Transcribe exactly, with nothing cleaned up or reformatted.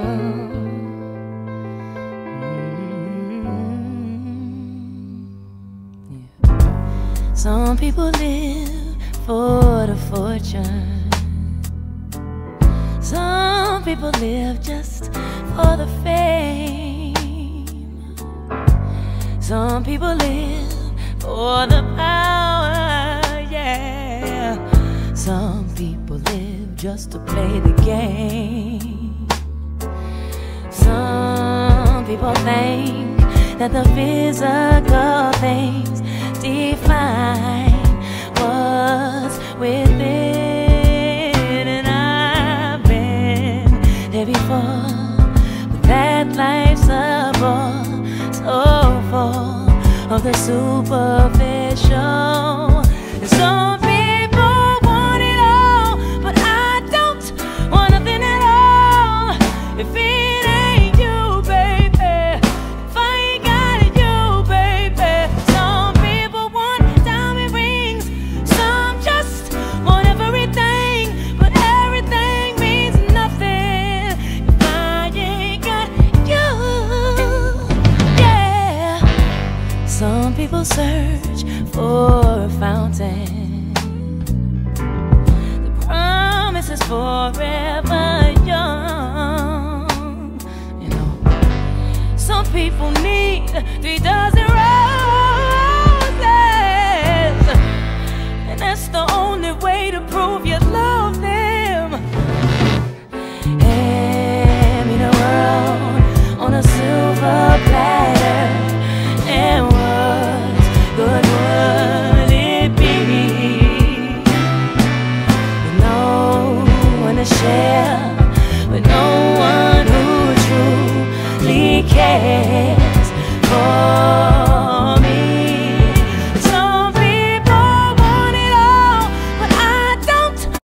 Some people live for the fortune. Some people live just for the fame. Some people live for the power, yeah. Some people live just to play the game. Some people think that the physical things define what's within, and I've been there before, but that life's a bore, so full of the superficial. And some people want it all, but I don't want nothing at all. If it ain't you, baby, if I ain't got it, you, baby. Some people want diamond rings, some just want everything, but everything means nothing if I ain't got you. Yeah. Some people search for a fountain. The promise is forever young. You know, some people need three dozen roses, and that's the only way to prove you love them. Hand me the world on a silver platter, and what good would it be with no one to share, with no one who truly cares?